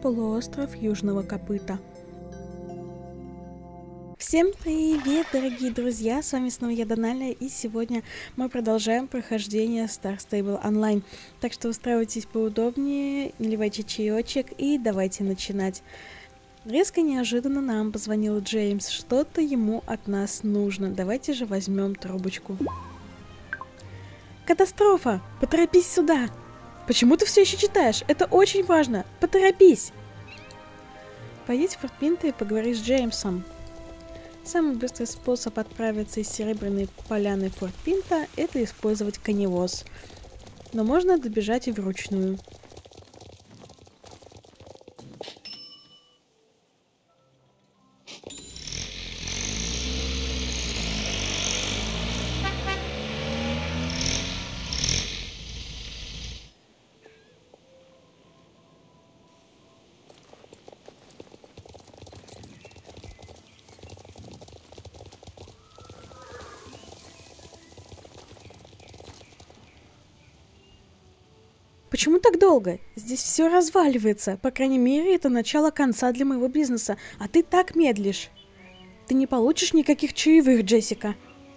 Полуостров Южного Копыта. Всем привет, дорогие друзья, с вами снова я, Доналя, и сегодня мы продолжаем прохождение Star Stable Online. Так что устраивайтесь поудобнее, наливайте чаечек и давайте начинать. Резко неожиданно нам позвонил Джеймс, что-то ему от нас нужно, давайте же возьмем трубочку. Катастрофа! Поторопись сюда! Почему ты все еще читаешь? Это очень важно! Поторопись! Пойдите в Форт Пинта и поговори с Джеймсом. Самый быстрый способ отправиться из Серебряной поляны в Форт Пинта — это использовать коневоз. Но можно добежать и вручную. Почему так долго? Здесь все разваливается. По крайней мере, это начало конца для моего бизнеса. А ты так медлишь. Ты не получишь никаких чаевых, Джессика.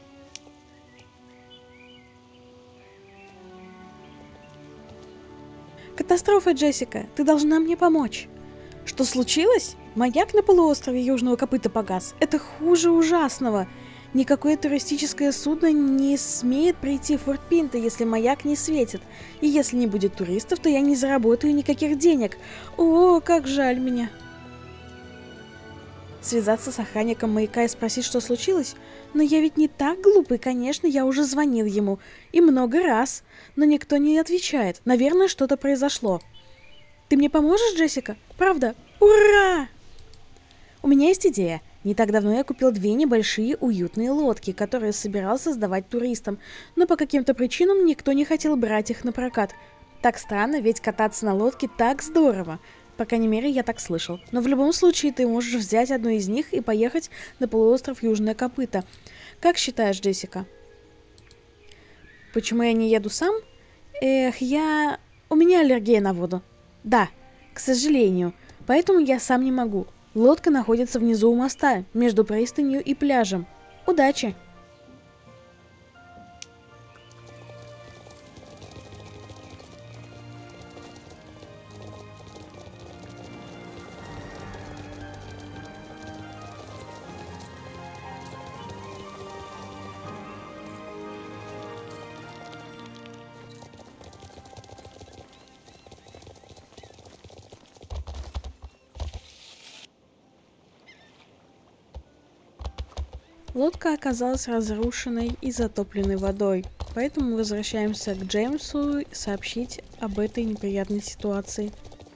Катастрофа, Джессика. Ты должна мне помочь. Что случилось? Маяк на полуострове Южного Копыта погас. Это хуже ужасного. Никакое туристическое судно не смеет прийти в Форт Пинта, если маяк не светит. И если не будет туристов, то я не заработаю никаких денег. О, как жаль меня. Связаться с охранником маяка и спросить, что случилось? Но я ведь не так глупый, конечно, я уже звонил ему. И много раз. Но никто не отвечает. Наверное, что-то произошло. Ты мне поможешь, Джессика? Правда? Ура! У меня есть идея. Не так давно я купил 2 небольшие уютные лодки, которые собирался сдавать туристам, но по каким-то причинам никто не хотел брать их на прокат. Так странно, ведь кататься на лодке так здорово. По крайней мере, я так слышал. Но в любом случае ты можешь взять одну из них и поехать на полуостров Южное Копыто. Как считаешь, Джессика? Почему я не еду сам? У меня аллергия на воду. Да, к сожалению. Поэтому я сам не могу. Лодка находится внизу у моста, между пристанью и пляжем. Удачи! Лодка оказалась разрушенной и затопленной водой, поэтому мы возвращаемся к Джеймсу сообщить об этой неприятной ситуации.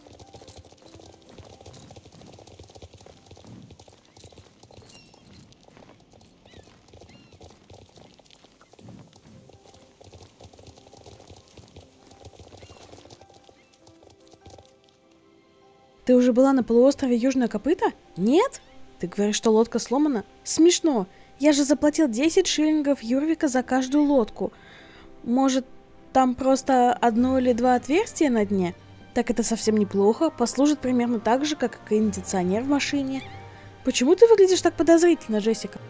Ты уже была на полуострове Южное Копыто? Нет? Ты говоришь, что лодка сломана? Смешно. Я же заплатил 10 шиллингов Юрвика за каждую лодку. Может, там просто 1 или 2 отверстия на дне? Так это совсем неплохо. Послужит примерно так же, как и кондиционер в машине. Почему ты выглядишь так подозрительно, Джессика?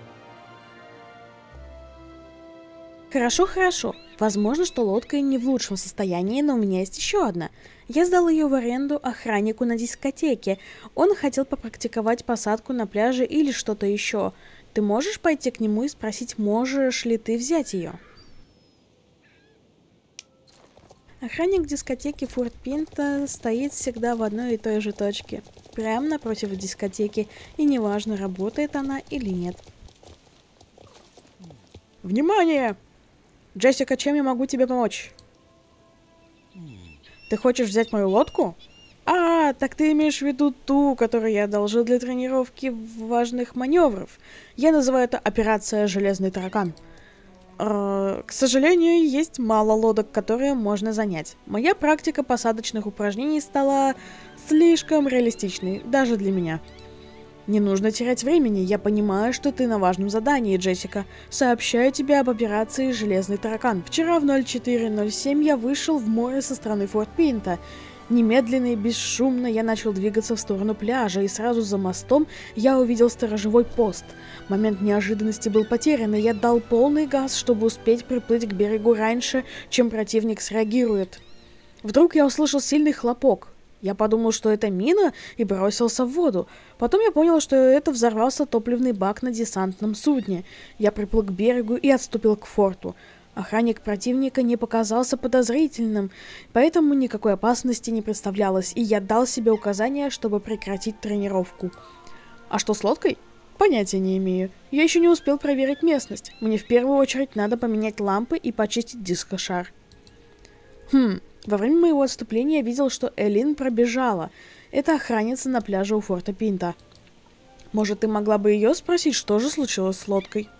Хорошо, хорошо. Возможно, что лодка и не в лучшем состоянии, но у меня есть еще одна. Я сдал ее в аренду охраннику на дискотеке. Он хотел попрактиковать посадку на пляже или что-то еще. Ты можешь пойти к нему и спросить, можешь ли ты взять ее? Охранник дискотеки Форт Пинта стоит всегда в одной и той же точке, прямо напротив дискотеки, и неважно, работает она или нет. Внимание! Джессика, чем я могу тебе помочь? Ты хочешь взять мою лодку? А, так ты имеешь в виду ту, которую я одолжил для тренировки важных маневров. Я называю это операция «Железный таракан». К сожалению, есть мало лодок, которые можно занять. Моя практика посадочных упражнений стала слишком реалистичной, даже для меня. Не нужно терять времени, я понимаю, что ты на важном задании, Джессика. Сообщаю тебе об операции «Железный таракан». Вчера в 04:07 я вышел в море со стороны Форт Пинта. Немедленно и бесшумно я начал двигаться в сторону пляжа, и сразу за мостом я увидел сторожевой пост. Момент неожиданности был потерян, и я дал полный газ, чтобы успеть приплыть к берегу раньше, чем противник среагирует. Вдруг я услышал сильный хлопок. Я подумал, что это мина, и бросился в воду. Потом я понял, что это взорвался топливный бак на десантном судне. Я приплыл к берегу и отступил к форту. Охранник противника не показался подозрительным, поэтому никакой опасности не представлялось, и я дал себе указание, чтобы прекратить тренировку. А что с лодкой? Понятия не имею. Я еще не успел проверить местность. Мне в первую очередь надо поменять лампы и почистить дискошар. Во время моего отступления я видел, что Элин пробежала. Это охранница на пляже у форта Пинта. Может, ты могла бы ее спросить, что же случилось с лодкой?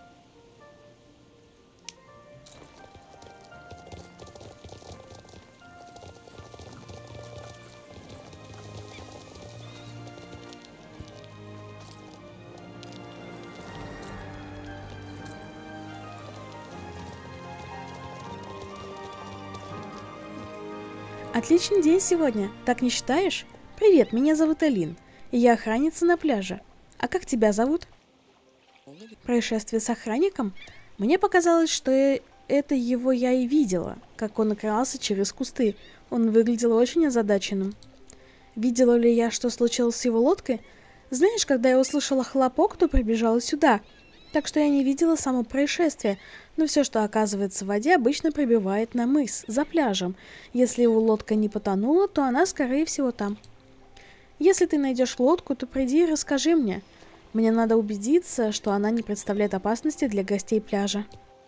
Отличный день сегодня, так не считаешь? Привет, меня зовут Элин, и я охранница на пляже. А как тебя зовут? Происшествие с охранником? Мне показалось, что это его я и видела, как он крался через кусты. Он выглядел очень озадаченным. Видела ли я, что случилось с его лодкой? Знаешь, когда я услышала хлопок, то прибежала сюда. Так что я не видела само происшествие, но все, что оказывается в воде, обычно прибивает на мыс, за пляжем. Если его лодка не потонула, то она, скорее всего, там. Если ты найдешь лодку, то приди и расскажи мне. Мне надо убедиться, что она не представляет опасности для гостей пляжа.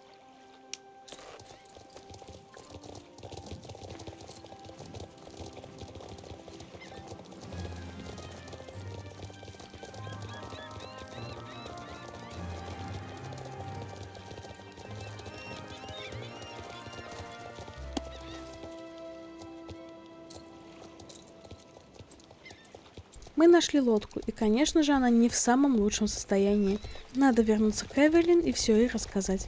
Мы нашли лодку, и, конечно же, она не в самом лучшем состоянии. Надо вернуться к Эвелин и все ей рассказать.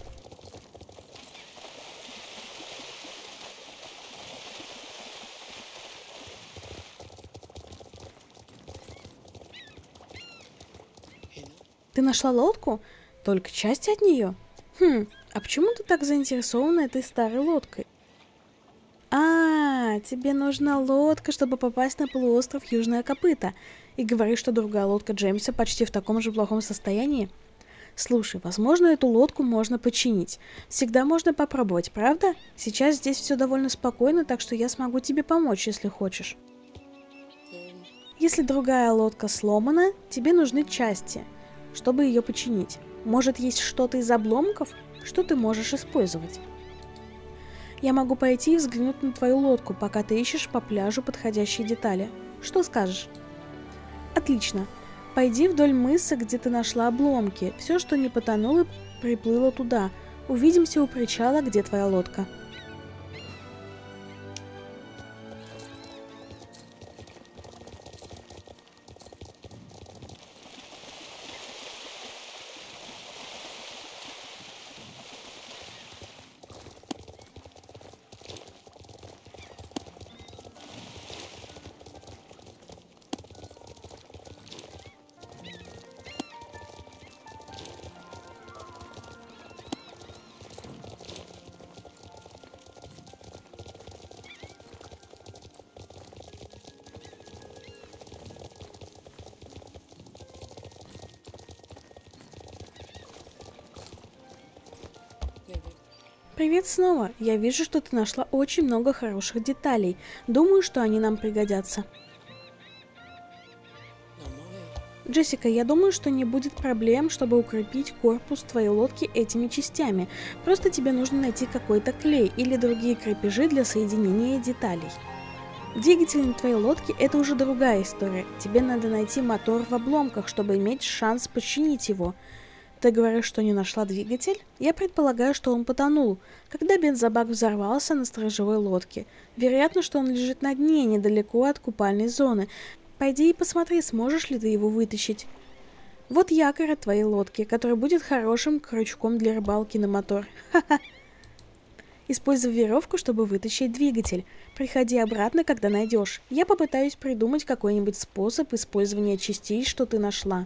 Ты нашла лодку? Только часть от нее? А почему ты так заинтересована этой старой лодкой? Тебе нужна лодка, чтобы попасть на полуостров Южное Копыто. И говоришь, что другая лодка Джеймса почти в таком же плохом состоянии? Слушай, возможно, эту лодку можно починить. Всегда можно попробовать, правда? Сейчас здесь все довольно спокойно, так что я смогу тебе помочь, если хочешь. Если другая лодка сломана, тебе нужны части, чтобы ее починить. Может, есть что-то из обломков, что ты можешь использовать? Я могу пойти и взглянуть на твою лодку, пока ты ищешь по пляжу подходящие детали. Что скажешь? Отлично. Пойди вдоль мыса, где ты нашла обломки. Все, что не потонуло, приплыло туда. Увидимся у причала, где твоя лодка. Привет снова. Я вижу, что ты нашла очень много хороших деталей. Думаю, что они нам пригодятся. Джессика, я думаю, что не будет проблем, чтобы укрепить корпус твоей лодки этими частями. Просто тебе нужно найти какой-то клей или другие крепежи для соединения деталей. Двигатель на твоей лодке – это уже другая история. Тебе надо найти мотор в обломках, чтобы иметь шанс починить его. Ты говоришь, что не нашла двигатель? Я предполагаю, что он потонул, когда бензобак взорвался на сторожевой лодке. Вероятно, что он лежит на дне, недалеко от купальной зоны. Пойди и посмотри, сможешь ли ты его вытащить. Вот якорь от твоей лодки, который будет хорошим крючком для рыбалки на мотор. Ха-ха. Используй веревку, чтобы вытащить двигатель. Приходи обратно, когда найдешь. Я попытаюсь придумать какой-нибудь способ использования частей, что ты нашла.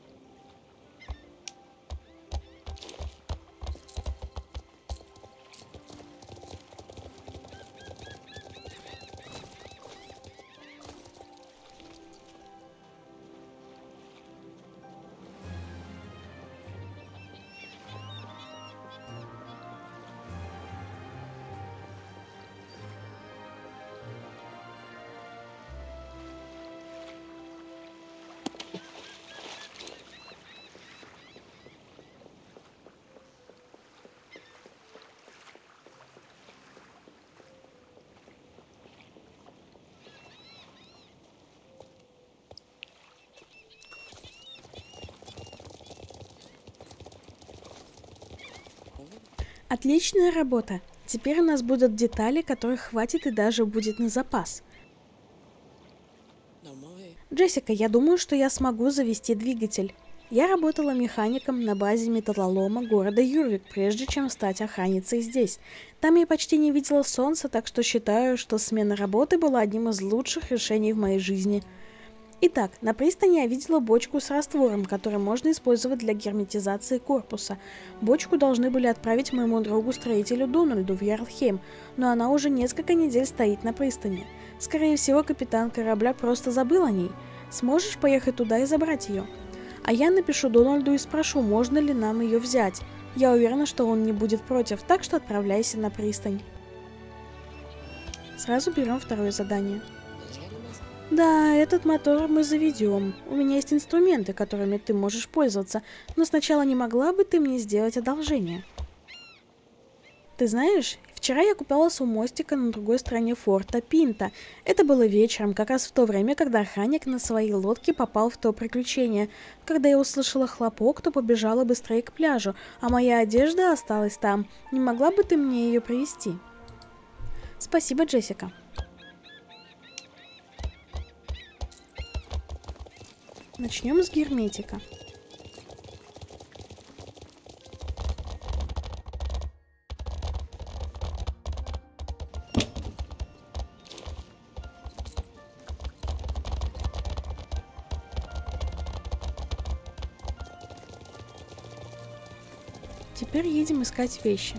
Отличная работа! Теперь у нас будут детали, которых хватит и даже будет на запас. Джессика, я думаю, что я смогу завести двигатель. Я работала механиком на базе металлолома города Юрвик, прежде чем стать охранницей здесь. Там я почти не видела солнца, так что считаю, что смена работы была одним из лучших решений в моей жизни. Итак, на пристани я видела бочку с раствором, который можно использовать для герметизации корпуса. Бочку должны были отправить моему другу-строителю Дональду в Ярлхейм, но она уже несколько недель стоит на пристани. Скорее всего, капитан корабля просто забыл о ней. Сможешь поехать туда и забрать ее? А я напишу Дональду и спрошу, можно ли нам ее взять. Я уверена, что он не будет против, так что отправляйся на пристань. Сразу берем второе задание. Да, этот мотор мы заведем. У меня есть инструменты, которыми ты можешь пользоваться, но сначала не могла бы ты мне сделать одолжение? Ты знаешь, вчера я купалась у мостика на другой стороне форта Пинта. Это было вечером, как раз в то время, когда охранник на своей лодке попал в то приключение. Когда я услышала хлопок, то побежала быстрее к пляжу, а моя одежда осталась там. Не могла бы ты мне ее привезти? Спасибо, Джессика. Начнем с герметика. Теперь едем искать вещи.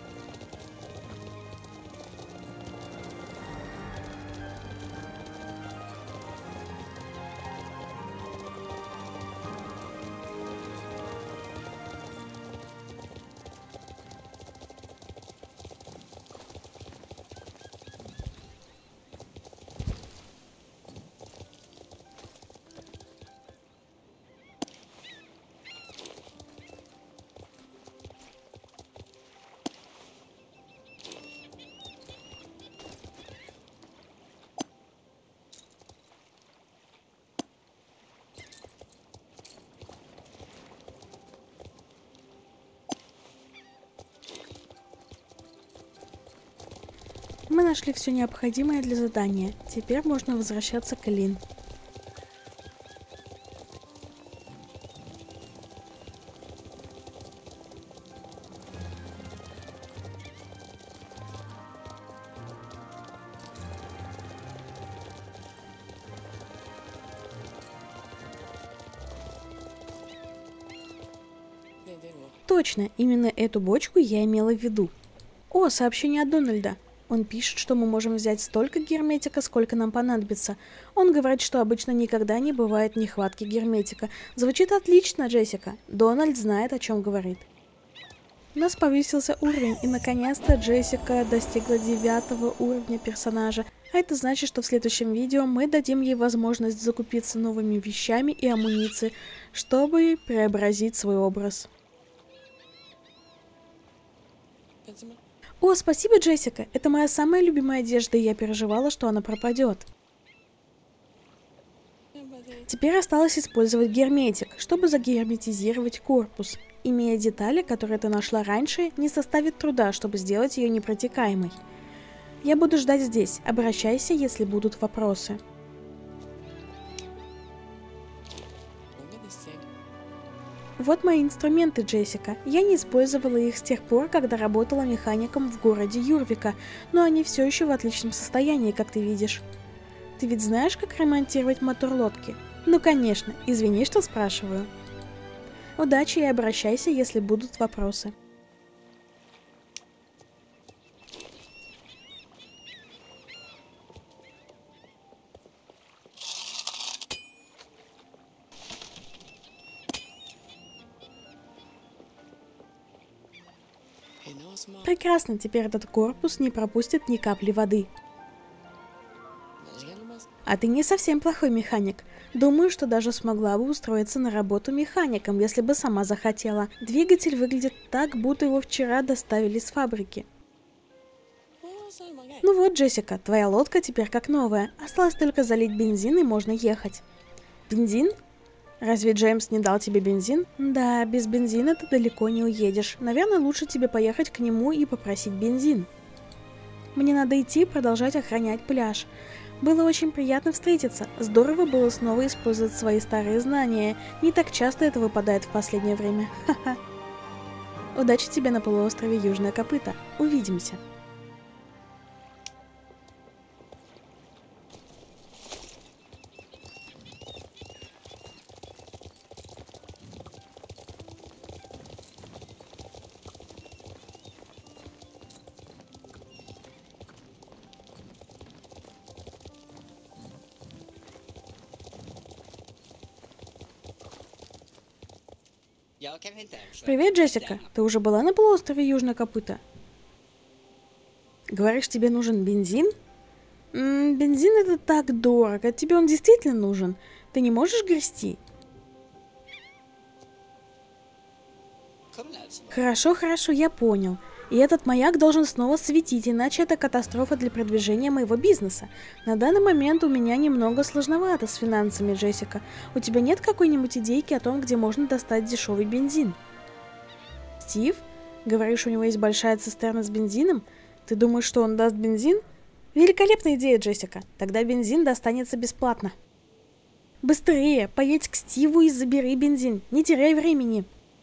Мы нашли все необходимое для задания. Теперь можно возвращаться к Лин. Точно, именно эту бочку я имела в виду. О, сообщение от Дональда. Он пишет, что мы можем взять столько герметика, сколько нам понадобится. Он говорит, что обычно никогда не бывает нехватки герметика. Звучит отлично, Джессика. Дональд знает, о чем говорит. У нас повысился уровень, и наконец-то Джессика достигла 9 уровня персонажа. А это значит, что в следующем видео мы дадим ей возможность закупиться новыми вещами и амуницией, чтобы преобразить свой образ. О, спасибо, Джессика. Это моя самая любимая одежда, и я переживала, что она пропадет. Теперь осталось использовать герметик, чтобы загерметизировать корпус. Имея детали, которые ты нашла раньше, не составит труда, чтобы сделать ее непротекаемой. Я буду ждать здесь. Обращайся, если будут Вот мои инструменты, Джессика. Я не использовала их с тех пор, когда работала механиком в городе Юрвика, но они все еще в отличном состоянии, как ты видишь. Ты ведь знаешь, как ремонтировать мотор лодки? Ну, конечно. Извини, что спрашиваю. Удачи и обращайся, если будут вопросы. Прекрасно, теперь этот корпус не пропустит ни капли воды. А ты не совсем плохой механик. Думаю, что даже смогла бы устроиться на работу механиком, если бы сама захотела. Двигатель выглядит так, будто его вчера доставили с фабрики. Ну вот, Джессика, твоя лодка теперь как новая. Осталось только залить бензин и можно ехать. Бензин? Разве Джеймс не дал тебе бензин? Да, без бензина ты далеко не уедешь. Наверное, лучше тебе поехать к нему и попросить бензин. Мне надо идти продолжать охранять пляж. Было очень приятно встретиться. Здорово было снова использовать свои старые знания. Не так часто это выпадает в последнее время. Ха-ха. Удачи тебе на полуострове Южное Копыто. Увидимся. Привет, Джессика. Ты уже была на полуострове Южное Копыто? Говоришь, тебе нужен бензин? Бензин это так дорого. Тебе он действительно нужен? Ты не можешь грести? Хорошо, хорошо, я понял. И этот маяк должен снова светить, иначе это катастрофа для продвижения моего бизнеса. На данный момент у меня немного сложновато с финансами, Джессика. У тебя нет какой-нибудь идейки о том, где можно достать дешевый бензин? Стив? Говоришь, у него есть большая цистерна с бензином? Ты думаешь, что он даст бензин? Великолепная идея, Джессика. Тогда бензин достанется бесплатно. Быстрее, поедь к Стиву и забери бензин. Не теряй времени.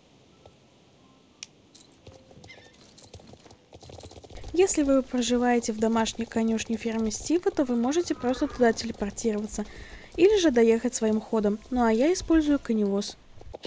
Если вы проживаете в домашней конюшне фермы Стива, то вы можете просто туда телепортироваться. Или же доехать своим ходом. Ну а я использую коневоз.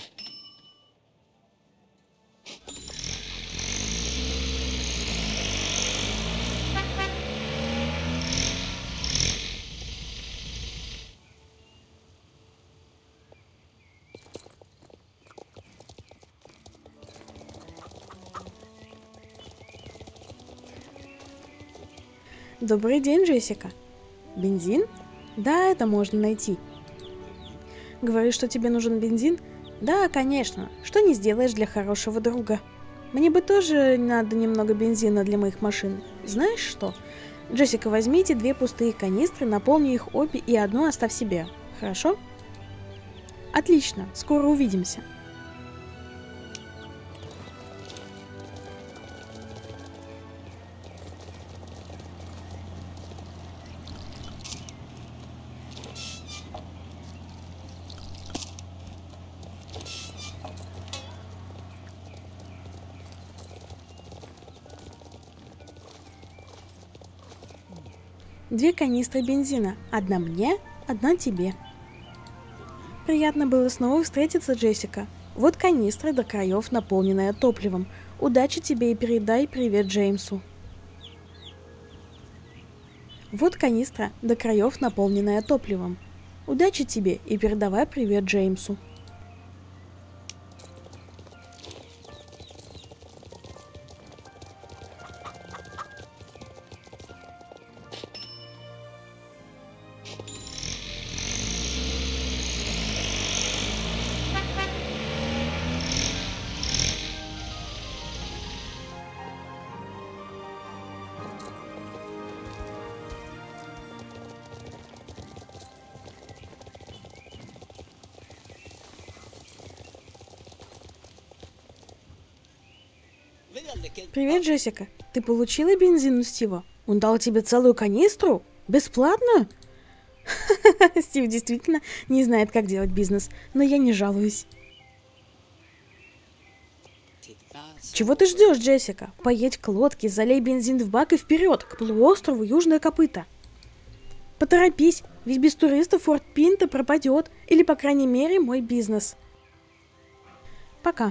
Добрый день, Джессика. Бензин? Да, это можно найти. Говоришь, что тебе нужен бензин? Да, конечно. Что не сделаешь для хорошего друга? Мне бы тоже надо немного бензина для моих машин. Знаешь что? Джессика, возьмите 2 пустые канистры, наполни их обе и одну оставь себе. Хорошо? Отлично. Скоро увидимся. Две канистры бензина. Одна мне, одна тебе. Приятно было снова встретиться, Джессика. Вот канистра до краев, наполненная топливом. Удачи тебе и передай привет Джеймсу. Вот канистра до краев, наполненная топливом. Удачи тебе и передавай привет Джеймсу. Привет, Джессика. Ты получила бензин у Стива? Он дал тебе целую канистру? Бесплатно? Стив действительно не знает, как делать бизнес, но я не жалуюсь. Чего ты ждешь, Джессика? Поедь к лодке, залей бензин в бак и вперед, к полуострову Южное Копыто. Поторопись, ведь без туристов Форт Пинта пропадет, или, по крайней мере, мой бизнес. Пока.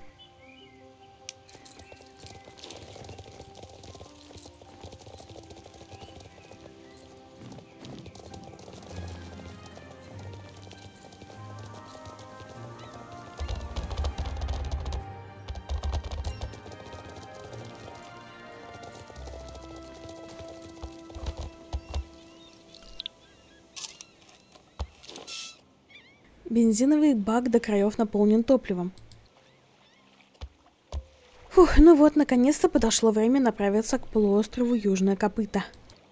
Бензиновый бак до краев наполнен топливом. Фух, ну вот, наконец-то подошло время направиться к полуострову Южное Копыто.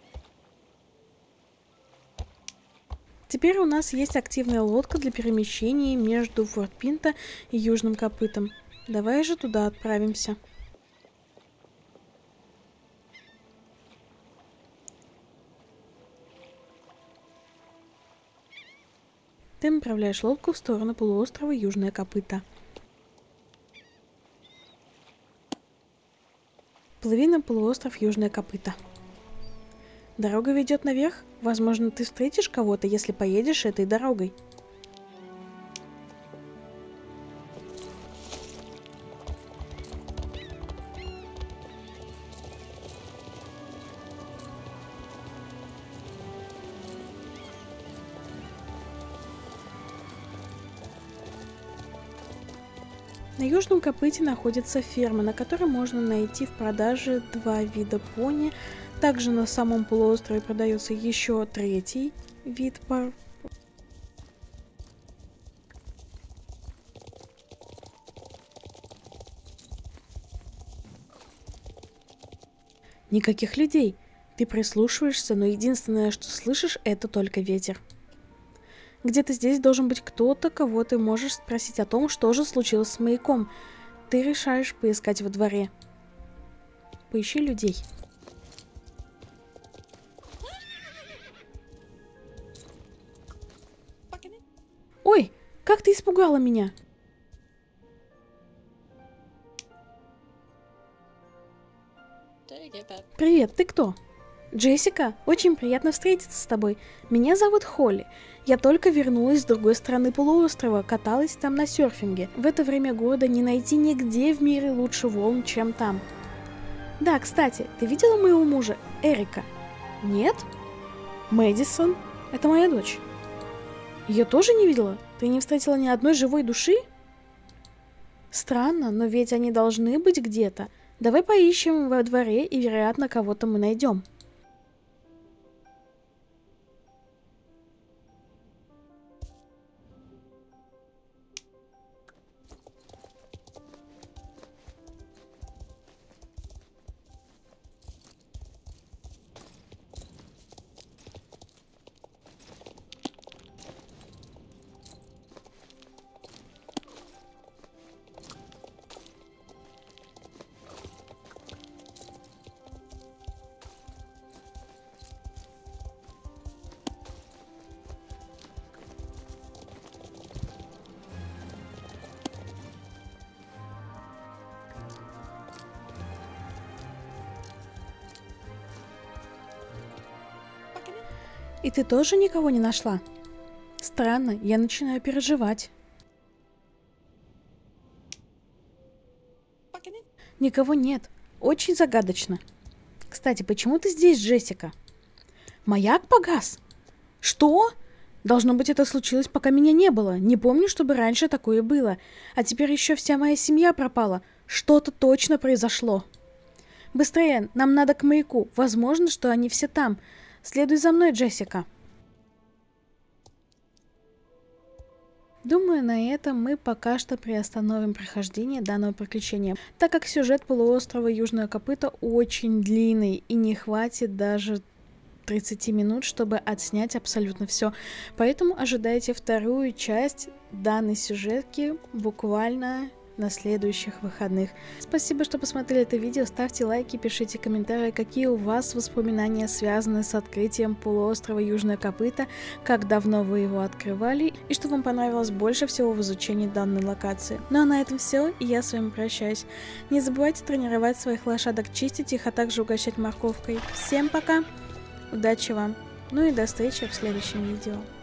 Теперь у нас есть активная лодка для перемещения между Форт Пинта и Южным Копытом. Давай же туда отправимся. Ты направляешь лодку в сторону полуострова Южное Копыто. Плыви на полуостров Южное Копыто. Дорога ведет наверх. Возможно, ты встретишь кого-то, если поедешь этой дорогой. На Южном Копыте находится ферма, на которой можно найти в продаже 2 вида пони. Также на самом полуострове продается еще 3-й вид пар. Никаких людей. Ты прислушиваешься, но единственное, что слышишь, это только ветер. Где-то здесь должен быть кто-то, кого ты можешь спросить о том, что же случилось с маяком. Ты решаешь поискать во дворе. Поищи людей. Ой, как ты испугала меня! Привет, ты кто? Джессика, очень приятно встретиться с тобой. Меня зовут Холли. Я только вернулась с другой стороны полуострова, каталась там на серфинге. В это время года не найти нигде в мире лучше волн, чем там. Да, кстати, ты видела моего мужа, Эрика? Нет? Мэдисон? Это моя дочь. Ее тоже не видела? Ты не встретила ни одной живой души? Странно, но ведь они должны быть где-то. Давай поищем во дворе, и, вероятно, кого-то мы найдем. И ты тоже никого не нашла? Странно, я начинаю переживать. Никого нет. Очень загадочно. Кстати, почему ты здесь, Джессика? Маяк погас? Что? Должно быть, это случилось, пока меня не было. Не помню, чтобы раньше такое было. А теперь еще вся моя семья пропала. Что-то точно произошло. Быстрее, нам надо к маяку. Возможно, что они все там. Следуй за мной, Джессика. Думаю, на этом мы пока что приостановим прохождение данного приключения, так как сюжет полуострова Южное Копыто очень длинный и не хватит даже 30 минут, чтобы отснять абсолютно все. Поэтому ожидайте вторую часть данной сюжетки буквально на следующих выходных. Спасибо, что посмотрели это видео, ставьте лайки, пишите комментарии, какие у вас воспоминания связаны с открытием полуострова Южное Копыто, как давно вы его открывали и что вам понравилось больше всего в изучении данной локации. Ну а на этом все, и я с вами прощаюсь. Не забывайте тренировать своих лошадок, чистить их, а также угощать морковкой. Всем пока, удачи вам, ну и до встречи в следующем видео.